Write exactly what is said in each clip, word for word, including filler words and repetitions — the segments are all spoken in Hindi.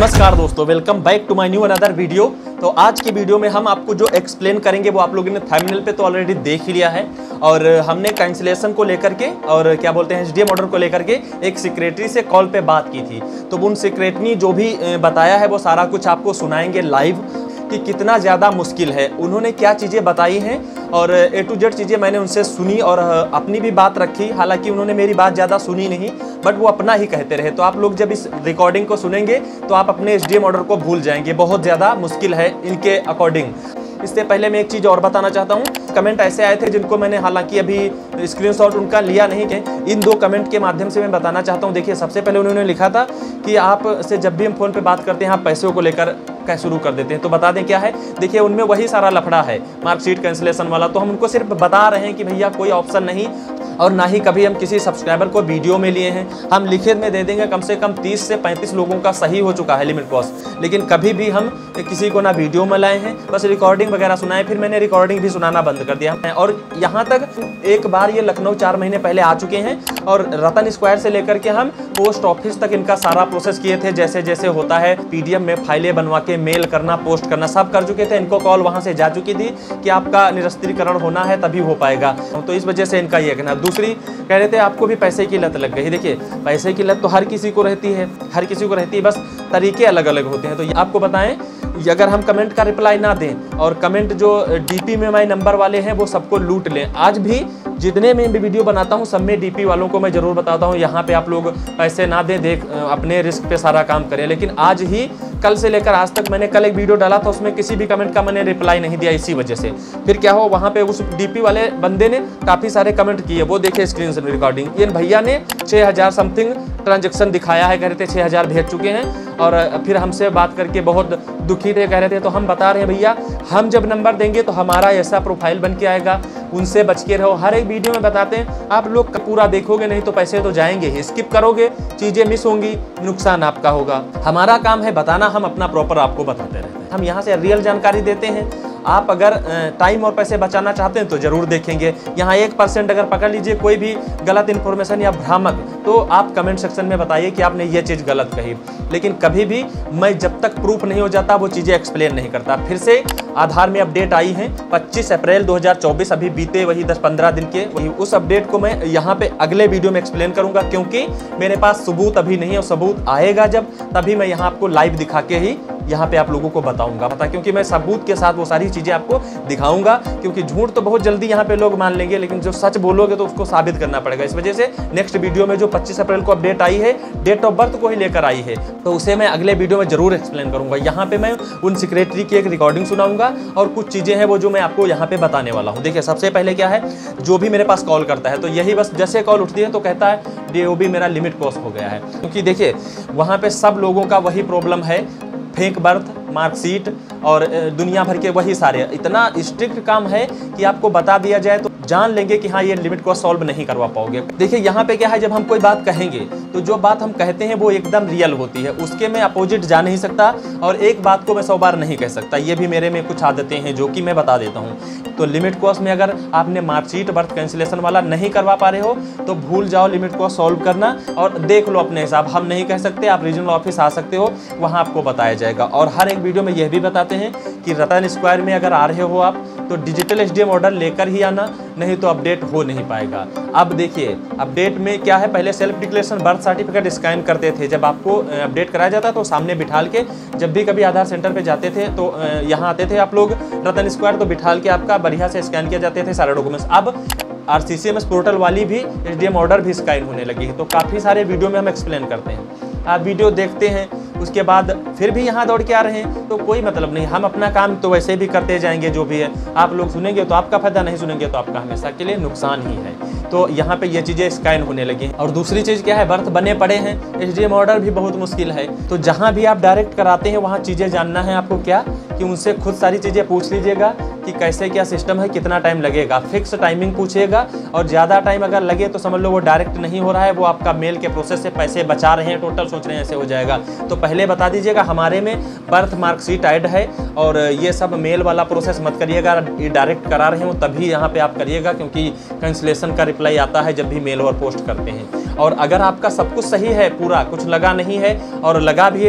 नमस्कार दोस्तों, welcome back to my new another video. तो आज की वीडियो में हम आपको जो एक्सप्लेन करेंगे वो आप लोगों ने थंबनेल पे तो ऑलरेडी देख ही लिया है। और हमने कैंसिलेशन को लेकर के और क्या बोलते हैं एचडीएम ऑर्डर को लेकर के एक सेक्रेटरी से कॉल पे बात की थी। तो उन सेक्रेटरी जो भी बताया है वो सारा कुछ आपको सुनाएंगे लाइव कि कितना ज़्यादा मुश्किल है, उन्होंने क्या चीज़ें बताई हैं और ए टू जेड चीज़ें मैंने उनसे सुनी और अपनी भी बात रखी। हालांकि उन्होंने मेरी बात ज़्यादा सुनी नहीं, बट वो अपना ही कहते रहे। तो आप लोग जब इस रिकॉर्डिंग को सुनेंगे तो आप अपने एचडीएम ऑर्डर को भूल जाएंगे, बहुत ज़्यादा मुश्किल है इनके अकॉर्डिंग। इससे पहले मैं एक चीज़ और बताना चाहता हूँ। कमेंट ऐसे आए थे जिनको मैंने हालांकि अभी स्क्रीनशॉट उनका लिया नहीं है। इन दो कमेंट के माध्यम से मैं बताना चाहता हूँ। देखिए, सबसे पहले उन्होंने लिखा था कि आप से जब भी हम फ़ोन पे बात करते हैं आप पैसों को लेकर क्या शुरू कर देते हैं। तो बता दें क्या है। देखिए, उनमें वही सारा लफड़ा है, मार्कशीट कैंसिलेशन वाला। तो हम उनको सिर्फ बता रहे हैं कि भैया कोई ऑप्शन नहीं, और ना ही कभी हम किसी सब्सक्राइबर को वीडियो में लिए हैं। हम लिखित में दे देंगे, कम से कम तीस से पैंतीस लोगों का सही हो चुका है लिमिट कॉस्ट, लेकिन कभी भी हम किसी को ना वीडियो में लाए हैं, बस रिकॉर्डिंग वगैरह सुनाए। फिर मैंने रिकॉर्डिंग भी सुनाना बंद कर दिया है। और यहाँ तक एक बार ये लखनऊ चार महीने पहले आ चुके हैं और रतन स्क्वायर से लेकर के हम पोस्ट ऑफिस तक इनका सारा प्रोसेस किए थे। जैसे जैसे होता है पीडीएफ में फाइलें बनवा के मेल करना, पोस्ट करना, सब कर चुके थे। इनको कॉल वहाँ से जा चुकी थी कि आपका निरस्त्रीकरण होना है तभी हो पाएगा। तो इस वजह से इनका ये कहना। दूसरी कह रहे थे आपको भी पैसे की लत लग गई। देखिए, पैसे की लत तो हर किसी को रहती है, हर किसी को रहती है, बस तरीके अलग अलग होते हैं। तो ये आपको बताएं, अगर हम कमेंट का रिप्लाई ना दें और कमेंट जो डीपी में माई नंबर वाले हैं वो सबको लूट लें। आज भी जितने मैं भी वीडियो बनाता हूँ सब में डीपी वालों को मैं ज़रूर बताता हूँ यहाँ पे आप लोग पैसे ना दें, देख अपने रिस्क पे सारा काम करें। लेकिन आज ही कल से लेकर आज तक मैंने कल एक वीडियो डाला था, उसमें किसी भी कमेंट का मैंने रिप्लाई नहीं दिया इसी वजह से। फिर क्या हो, वहाँ पे उस डीपी वाले बंदे ने काफ़ी सारे कमेंट किए, वो देखे स्क्रीन से रिकॉर्डिंग। ये भैया ने छः हज़ार समथिंग ट्रांजेक्शन दिखाया है, कह रहे थे छः हज़ार भेज चुके हैं। और फिर हमसे बात करके बहुत दुखी थे, कह रहे थे। तो हम बता रहे हैं भैया, हम जब नंबर देंगे तो हमारा ऐसा प्रोफाइल बन के आएगा, उनसे बच के रहो। हर एक वीडियो में बताते हैं, आप लोग पूरा देखोगे नहीं तो पैसे तो जाएंगे ही, स्किप करोगे, चीज़ें मिस होंगी, नुकसान आपका होगा। हमारा काम है बताना, हम अपना प्रॉपर आपको बताते रहते हैं। हम यहाँ से रियल जानकारी देते हैं। आप अगर टाइम और पैसे बचाना चाहते हैं तो ज़रूर देखेंगे। यहाँ एक परसेंट अगर पकड़ लीजिए कोई भी गलत इन्फॉर्मेशन या भ्रामक, तो आप कमेंट सेक्शन में बताइए कि आपने ये चीज़ गलत कही। लेकिन कभी भी मैं जब तक प्रूफ नहीं हो जाता वो चीज़ें एक्सप्लेन नहीं करता। फिर से आधार में अपडेट आई है पच्चीस अप्रैल दो हज़ार चौबीस, अभी बीते वही दस पंद्रह दिन के, वही उस अपडेट को मैं यहाँ पे अगले वीडियो में एक्सप्लेन करूँगा। क्योंकि मेरे पास सबूत अभी नहीं है, और सबूत आएगा जब तभी मैं यहाँ आपको लाइव दिखा के ही यहाँ पे आप लोगों को बताऊंगा पता। क्योंकि मैं सबूत के साथ वो सारी चीज़ें आपको दिखाऊंगा। क्योंकि झूठ तो बहुत जल्दी यहाँ पे लोग मान लेंगे, लेकिन जो सच बोलोगे तो उसको साबित करना पड़ेगा। इस वजह से नेक्स्ट वीडियो में जो पच्चीस अप्रैल को अपडेट आई है, डेट ऑफ बर्थ को ही लेकर आई है, तो उसे मैं अगले वीडियो में जरूर एक्सप्लेन करूंगा। यहाँ पे मैं उन सेक्रेटरी की एक रिकॉर्डिंग सुनाऊंगा और कुछ चीज़ें हैं वो जो मैं आपको यहाँ पे बताने वाला हूँ। देखिए, सबसे पहले क्या है, जो भी मेरे पास कॉल करता है तो यही बस जैसे कॉल उठती है तो कहता है डीओबी मेरा लिमिट क्रॉस हो गया है। क्योंकि देखिए, वहाँ पे सब लोगों का वही प्रॉब्लम है, फेक बर्थ, मार्कशीट और दुनिया भर के वही सारे। इतना स्ट्रिक्ट काम है कि आपको बता दिया जाए तो जान लेंगे कि हाँ ये लिमिट को सॉल्व नहीं करवा पाओगे। देखिए, यहाँ पे क्या है, जब हम कोई बात कहेंगे तो जो बात हम कहते हैं वो एकदम रियल होती है, उसके मैं अपोजिट जा नहीं सकता और एक बात को मैं सौ बार नहीं कह सकता। ये भी मेरे में कुछ आदतें हैं जो कि मैं बता देता हूँ। तो लिमिट कॉस्ट में अगर आपने मार्कशीट बर्थ कैंसिलेशन वाला नहीं करवा पा रहे हो तो भूल जाओ लिमिट कॉस्ट सॉल्व करना और देख लो अपने हिसाब। हम नहीं कह सकते, आप रीजनल ऑफिस आ सकते हो, वहाँ आपको बताया जाएगा। और हर एक वीडियो में यह भी बताते हैं कि रतन स्क्वायर में अगर आ रहे हो आप तो डिजिटल एचडीएम ऑर्डर लेकर ही आना, नहीं तो अपडेट हो नहीं पाएगा। अब देखिए, अपडेट में क्या है, पहले self declaration birth certificate scan करते थे। जब आपको अपडेट कराया जाता तो सामने बिठाल के, जब भी कभी आधार सेंटर पे जाते थे तो यहाँ आते थे आप लोग रतन स्क्वायर, तो बिठाल के आपका बढ़िया से स्कैन किया जाते थे सारे डॉक्यूमेंट्स। अब आरसीसीएमएस पोर्टल वाली भी एचडीएम ऑर्डर भी स्कैन होने लगी है। तो काफ़ी सारे वीडियो में हम एक्सप्लेन करते हैं, आप वीडियो देखते हैं, उसके बाद फिर भी यहाँ दौड़ के आ रहे हैं तो कोई मतलब नहीं। हम अपना काम तो वैसे भी करते जाएंगे, जो भी है आप लोग सुनेंगे तो आपका फायदा, नहीं सुनेंगे तो आपका हमेशा के लिए नुकसान ही है। तो यहाँ पे ये चीज़ें स्कैन होने लगी हैं। और दूसरी चीज़ क्या है, बर्थ बने पड़े हैं, एचडीएम ऑर्डर भी बहुत मुश्किल है। तो जहाँ भी आप डायरेक्ट कराते हैं वहाँ चीज़ें जानना है आपको क्या, कि उनसे खुद सारी चीज़ें पूछ लीजिएगा कि कैसे क्या सिस्टम है, कितना टाइम लगेगा। फिक्स टाइमिंग पूछिएगा, और ज़्यादा टाइम अगर लगे तो समझ लो वो डायरेक्ट नहीं हो रहा है, वो आपका मेल के प्रोसेस से पैसे बचा रहे हैं, टोटल सोच रहे हैं ऐसे हो जाएगा। तो पहले बता दीजिएगा हमारे में बर्थ मार्कशीट ऐड है, और ये सब मेल वाला प्रोसेस मत करिएगा, ये डायरेक्ट करा रहे हो तभी यहाँ पे आप करिएगा, क्योंकि कैंसिलेशन का रिप्लाई आता है जब भी मेल और पोस्ट करते हैं। और अगर आपका सब कुछ सही है, पूरा कुछ लगा नहीं है और लगा भी है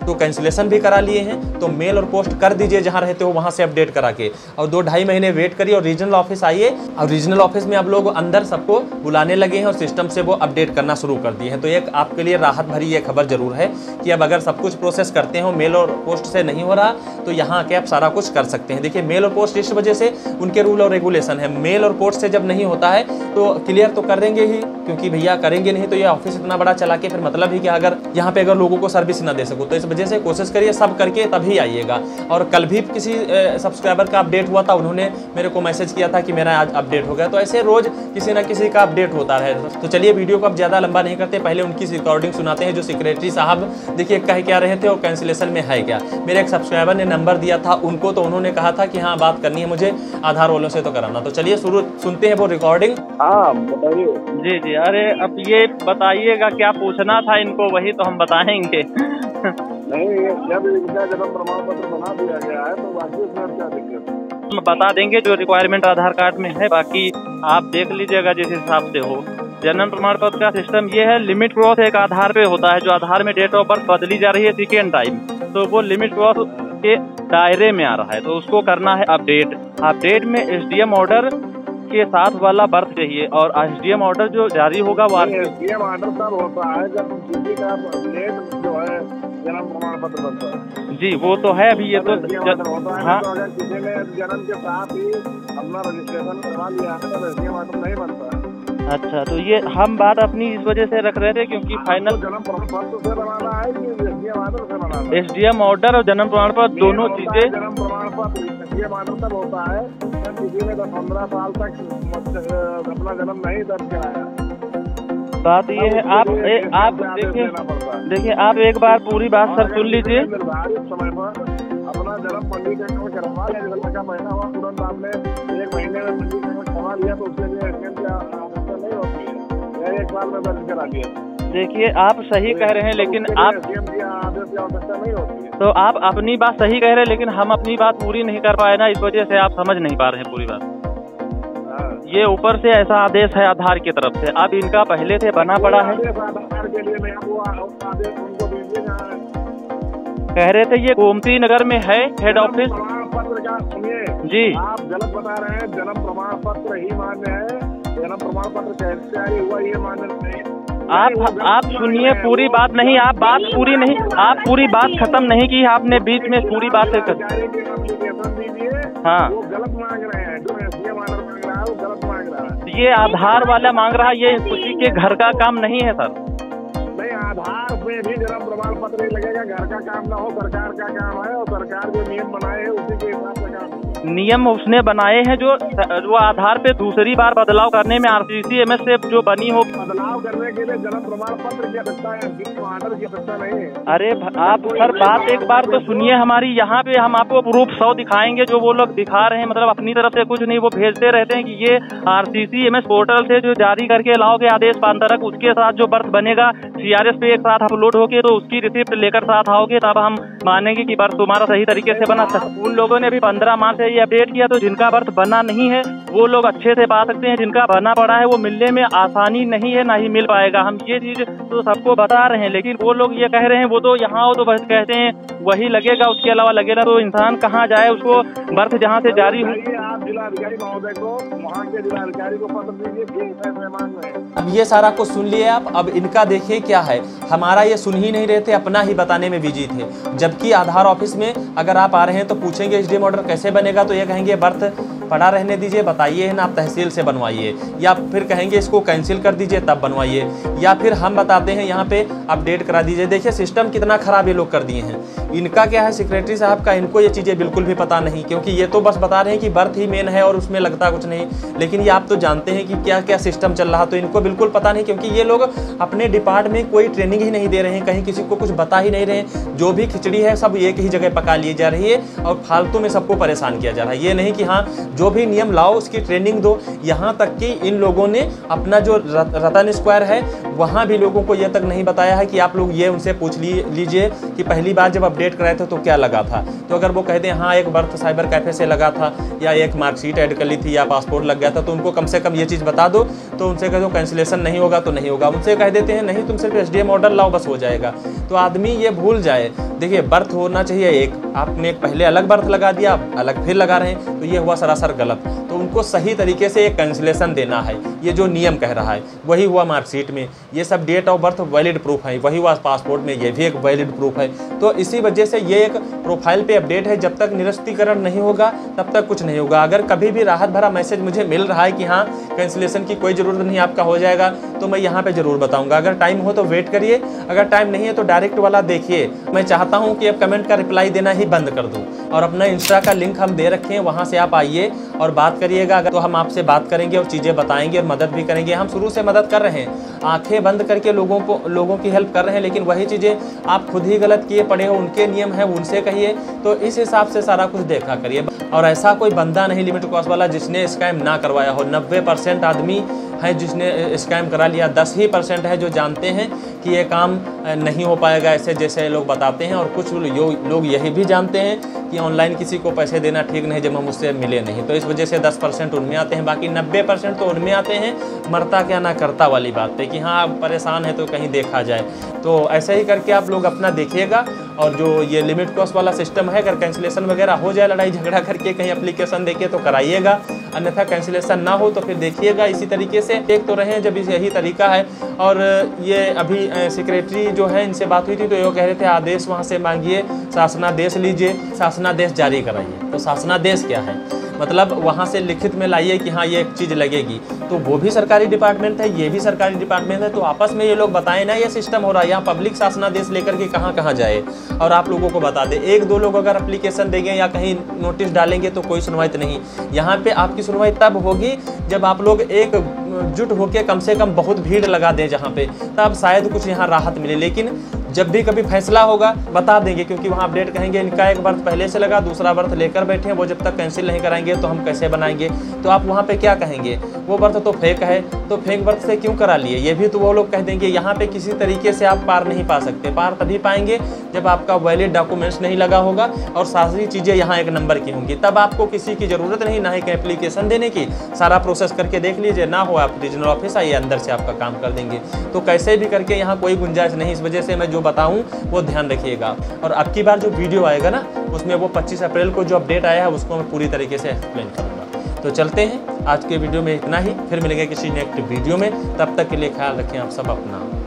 तो कैंसिलेशन भी करा लिए हैं, तो मेल और पोस्ट कर दीजिए जहाँ रहते हो वहाँ से अपडेट करा के, और दो ढाई महीने वेट करिए और रीजनल ऑफिस आइए। और रीजनल ऑफिस में अब लोग अंदर सबको बुलाने लगे हैं और सिस्टम से वो अपडेट करना शुरू कर दिए हैं। तो एक आपके लिए राहत भरी ये खबर जरूर है कि अब अगर सब कुछ प्रोसेस करते हो, मेल और पोस्ट से नहीं हो रहा, तो यहाँ आके आप सारा कुछ कर सकते हैं। देखिए मेल और पोस्ट इस वजह से उनके रूल और रेगुलेशन है, मेल और पोस्ट से जब नहीं होता है तो क्लियर तो कर देंगे ही, क्योंकि भैया करेंगे नहीं तो ये ऑफिस इतना बड़ा चला के फिर मतलब ही कि अगर यहाँ पे अगर लोगों को सर्विस ना दे सको, तो इस वजह से कोशिश करिए सब करके तभी आइएगा। और कल भी किसी सब्सक्राइबर का अपडेट हुआ था, उन्होंने मेरे को मैसेज किया था कि मेरा आज अपडेट हो गया। तो ऐसे रोज किसी ना किसी का अपडेट होता है। तो चलिए वीडियो को अब ज़्यादा लंबा नहीं करते, पहले उनकी रिकॉर्डिंग सुनाते हैं जो सेक्रेटरी साहब देखिए कह क्या रहे थे और कैंसिलेशन में है क्या। मेरे एक सब्सक्राइबर ने नंबर दिया था उनको, तो उन्होंने कहा था कि हाँ बात करनी है मुझे आधार वालों से तो कराना। तो चलिए शुरू सुनते हैं वो रिकॉर्डिंग। हाँ बताइए। जी जी, अरे अब ये बताइएगा क्या पूछना था इनको, वही तो हम बताएंगे। नहीं, जब इनका जन्म प्रमाण पत्र बना दिया गया है तो बाकी उसमें क्या दिक्कत है? हम बता देंगे जो रिक्वायरमेंट आधार कार्ड में है, बाकी आप देख लीजिएगा जिस हिसाब से हो। जन्म प्रमाण पत्र का सिस्टम ये है, लिमिट क्रॉस एक आधार पे होता है, जो आधार में डेट ऑफ बर्थ बदली जा रही है सेकेंड टाइम, तो वो लिमिट क्रॉस के दायरे में आ रहा है, तो उसको करना है अपडेट। अपडेट में एसडीएम ऑर्डर के साथ वाला बर्थ चाहिए, और एसडीएम ऑर्डर जो जारी होगा वो एसडीएम ऑर्डर तब होता है जब किसी का डेट जो है जन्म प्रमाण पत्र बनता है। जी वो तो है अभी, ये तो होता है। हाँ, तो अगर किसी ने जन्म के साथ ही अपना रजिस्ट्रेशन करवा लिया है तो एसडीएम ऑर्डर नहीं बनता है। अच्छा, तो ये हम बात अपनी इस वजह से रख रहे थे क्योंकि फाइनल जन्म प्रमाण पत्र से बनाना है कि एसडीएम ऑर्डर से बनाना है? एसडीएम ऑर्डर और जन्म प्रमाण पत्र दोनों चीजें। जन्म प्रमाण पत्र एसडीएम ऑर्डर तब होता है जब किसी ने पंद्रह साल तक अपना जन्म नहीं दर्ज कराया। बात ये है, आप ए, आप देखिए देखिए आप एक बार पूरी बात सर सुन लीजिए। निर्धारित समय पर अपना जन्म पंजीकरण करवा लिया, जन्म का महीना हुआ तुरंत आपने एक महीने में पंजीकरण करवा लिया तो उसके लिए एसडीएम की आवश्यकता नहीं होती है, एक साल में दर्ज करा दिया। देखिए आप सही कह रहे हैं, लेकिन आप एसडीएम की आदेश की आवश्यकता नहीं होती है। तो आप अपनी बात सही कह रहे हैं, लेकिन हम अपनी बात पूरी नहीं कर पाए ना, इस वजह से आप समझ नहीं पा रहे हैं पूरी बात। ये ऊपर से ऐसा आदेश है आधार की तरफ से, अब इनका पहले से बना पड़ा है। आधार के लिए मैं वो आदेश उनको दीजिएगा। कह रहे थे ये गोमती नगर में है हेड ऑफिस। प्रमाण पत्र का सुनिए जी, आप गलत बता रहे हैं। जन्म प्रमाण पत्र ही मान्य है, जन्म प्रमाण पत्र कैसे जारी हुआ ये मान्य नहीं। आप आप सुनिए पूरी बात, नहीं आप बात पूरी नहीं, आप पूरी बात खत्म नहीं की, आपने बीच में पूरी बात दीजिए। हाँ, वो गलत मांग रहे हैं, जो एसडीएम ऑर्डर मांग रहा है वो गलत मांग रहा है। ये आधार वाला मांग रहा है, ये किसी के घर का काम नहीं है सर। नहीं, आधार में भी जन्म प्रमाण पत्र ही लगेगा, घर का काम ना हो, सरकार का काम है और सरकार जो नियम बनाए हैं उसी के हिसाब से काम। नियम उसने बनाए हैं जो वो आधार पे दूसरी बार बदलाव करने में आरसीसी एमएस से जो बनी हो, बदलाव करने के लिए जन्म प्रमाण पत्र की आवश्यकता है, ऑर्डर की आवश्यकता नहीं है। अरे आप सर बात एक बार तो सुनिए हमारी, यहाँ पे हम आपको प्रूफ सौ दिखाएंगे जो वो लोग दिखा रहे हैं, मतलब अपनी तरफ से कुछ नहीं, वो भेजते रहते हैं कि ये आरसीसी एमएस पोर्टल से जो जारी करके लाओगे आदेश पांतरक, उसके साथ जो बर्थ बनेगा सीआरएस पे एक साथ अपलोड होके, तो उसकी रिसिप्ट लेकर साथ आओगे तब हम मानेंगे कि बर्थ तुम्हारा सही तरीके से बना। उन लोगों ने भी पंद्रह माह से ये अपडेट किया, तो जिनका बर्थ बना नहीं है वो लोग अच्छे से पा सकते हैं, जिनका बना पड़ा है वो मिलने में आसानी नहीं है, ना ही मिल पाएगा। हम ये चीज तो सबको बता रहे हैं, लेकिन वो लोग ये कह रहे हैं वो तो यहाँ हो तो बस कहते हैं वही लगेगा, उसके अलावा लगेगा, तो इंसान कहाँ जाए, उसको बर्थ जहाँ से जारी हो। आप जिलाधिकारी महोदय को, वहाँ के जिलाधिकारी को पत्र दीजिए। अब ये सारा कुछ सुन लिए आप, अब इनका देखिए क्या है, हमारा ये सुन ही नहीं रहे थे, अपना ही बताने में बिजी थे। जबकि आधार ऑफिस में अगर आप आ रहे हैं तो पूछेंगे एसडीएम ऑर्डर कैसे बनेगा, तो ये कहेंगे बर्थ पड़ा रहने दीजिए, बताइए है ना, आप तहसील से बनवाइए, या फिर कहेंगे इसको कैंसिल कर दीजिए तब बनवाइए, या फिर हम बताते हैं यहाँ पे अपडेट करा दीजिए। देखिए सिस्टम कितना खराब ये लोग कर दिए हैं। इनका क्या है सेक्रेटरी साहब का, इनको ये चीज़ें बिल्कुल भी पता नहीं, क्योंकि ये तो बस बता रहे हैं कि बर्थ ही मेन है और उसमें लगता कुछ नहीं, लेकिन ये आप तो जानते हैं कि क्या क्या सिस्टम चल रहा, तो इनको बिल्कुल पता नहीं, क्योंकि ये लोग अपने डिपार्टमेंट में कोई ट्रेनिंग ही नहीं दे रहे हैं, कहीं किसी को कुछ बता ही नहीं रहे हैं। जो भी खिचड़ी है सब एक ही जगह पका ली जा रही है और फालतू में सबको परेशान किया जा रहा है। ये नहीं कि हाँ जो भी नियम लाओ उसकी ट्रेनिंग दो। यहाँ तक कि इन लोगों ने अपना जो रतन स्क्वायर है वहाँ भी लोगों को यह तक नहीं बताया है कि आप लोग ये उनसे पूछ लीजिए कि पहली बार जब अपडेट अपडेट कराए थे तो क्या लगा था। तो अगर वो कहते हैं हाँ एक बर्थ साइबर कैफे से लगा था या एक मार्कशीट ऐड कर ली थी या पासपोर्ट लग गया था, तो उनको कम से कम ये चीज़ बता दो। तो उनसे कह दो कैंसिलेशन नहीं होगा तो नहीं होगा। उनसे कह देते हैं नहीं तुम सिर्फ एस डी एम ऑर्डर लाओ बस हो जाएगा। तो आदमी ये भूल जाए। देखिए बर्थ होना चाहिए एक, आपने एक पहले अलग बर्थ लगा दिया, अलग फिर लगा रहे हैं, तो ये हुआ सरासर गलत। तो उनको सही तरीके से एक कैंसिलेशन देना है, ये जो नियम कह रहा है वही हुआ मार्कशीट में। ये सब date of birth valid proof है, वही हुआ पासपोर्ट में, ये भी एक वैलिड प्रूफ है। तो इसी वजह से ये एक प्रोफाइल पे अपडेट है। जब तक निरस्तीकरण नहीं होगा तब तक कुछ नहीं होगा। अगर कभी भी राहत भरा मैसेज मुझे मिल रहा है कि हाँ कैंसिलेशन की कोई ज़रूरत नहीं, आपका हो जाएगा, तो मैं यहाँ पे ज़रूर बताऊँगा। अगर टाइम हो तो वेट करिए, अगर टाइम नहीं है तो डायरेक्ट वाला देखिए। मैं चाहता हूँ कि अब कमेंट का रिप्लाई देना ही बंद कर दूँ और अपना इंस्टा का लिंक हम दे रखे हैं, वहाँ से आप आइए और बात करिएगा। अगर तो हम आपसे बात करेंगे और चीज़ें बताएंगे और मदद भी करेंगे। हम शुरू से मदद कर रहे हैं, आंखें बंद करके लोगों को लोगों की हेल्प कर रहे हैं, लेकिन वही चीज़ें आप खुद ही गलत किए पड़े हो। उनके नियम है उनसे कहिए, तो इस हिसाब से सारा कुछ देखा करिए। और ऐसा कोई बंदा नहीं लिमिट क्रॉस वाला जिसने स्कैम ना करवाया हो। नब्बे परसेंट आदमी है जिसने स्कैम करा लिया, दस ही परसेंट है जो जानते हैं कि ये काम नहीं हो पाएगा ऐसे जैसे लोग बताते हैं। और कुछ लोग यही भी जानते हैं कि ऑनलाइन किसी को पैसे देना ठीक नहीं जब हम उससे मिले नहीं। तो इस वजह से दस परसेंट उनमें आते हैं, बाकी नब्बे परसेंट तो उनमें आते हैं मरता क्या ना करता वाली बात पे कि हाँ परेशान है तो कहीं देखा जाए। तो ऐसे ही करके आप लोग अपना देखिएगा। और जो ये लिमिट क्रॉस वाला सिस्टम है, अगर कैंसिलेशन वगैरह हो जाए लड़ाई झगड़ा करके कहीं एप्लीकेशन देके तो कराइएगा, अन्यथा कैंसिलेशन ना हो तो फिर देखिएगा इसी तरीके से देख तो रहे हैं जब यही तरीका है। और ये अभी सेक्रेटरी जो है इनसे बात हुई थी तो ये कह रहे थे आदेश वहाँ से मांगिए, शासनादेश लीजिए, शासनादेश जारी कराइए। तो शासनादेश क्या है, मतलब वहाँ से लिखित में लाइए कि हाँ ये एक चीज़ लगेगी। तो वो भी सरकारी डिपार्टमेंट है, ये भी सरकारी डिपार्टमेंट है, तो आपस में ये लोग बताएं ना ये सिस्टम हो रहा है। यहाँ पब्लिक शासनादेश लेकर के कहाँ कहाँ जाए और आप लोगों को बता दे। एक दो लोग अगर एप्लीकेशन देंगे या कहीं नोटिस डालेंगे तो कोई सुनवाई नहीं। यहाँ पे आपकी सुनवाई तब होगी जब आप लोग एकजुट होकर कम से कम बहुत भीड़ लगा दें जहाँ पे, तब शायद कुछ यहाँ राहत मिले। लेकिन जब भी कभी फैसला होगा बता देंगे, क्योंकि वहाँ अपडेट कहेंगे इनका एक बर्थ पहले से लगा, दूसरा बर्थ लेकर बैठे हैं, वो जब तक कैंसिल नहीं कराएंगे तो हम कैसे बनाएंगे। तो आप वहाँ पे क्या कहेंगे, वो बर्थ तो फेक है, तो फेक बर्थ से क्यों करा लिए, ये भी तो वो लोग कह देंगे। यहाँ पे किसी तरीके से आप पार नहीं पा सकते। पार तभी पाएंगे जब आपका वैलिड डॉक्यूमेंट्स नहीं लगा होगा और सारी चीज़ें यहाँ एक नंबर की होंगी। तब आपको किसी की ज़रूरत नहीं, ना ही एप्लीकेशन देने की। सारा प्रोसेस करके देख लीजिए, ना हो आप रीजनल ऑफिस आइए, अंदर से आपका काम कर देंगे। तो कैसे भी करके यहाँ कोई गुंजाइश नहीं। इस वजह से मैं जो बताऊं वो ध्यान रखिएगा। और अब की बार जो वीडियो आएगा ना उसमें वो पच्चीस अप्रैल को जो अपडेट आया है उसको मैं पूरी तरीके से एक्सप्लेन करूँगा। तो चलते हैं, आज के वीडियो में इतना ही, फिर मिलेंगे किसी नेक्स्ट वीडियो में। तब तक के लिए ख्याल रखें आप सब अपना।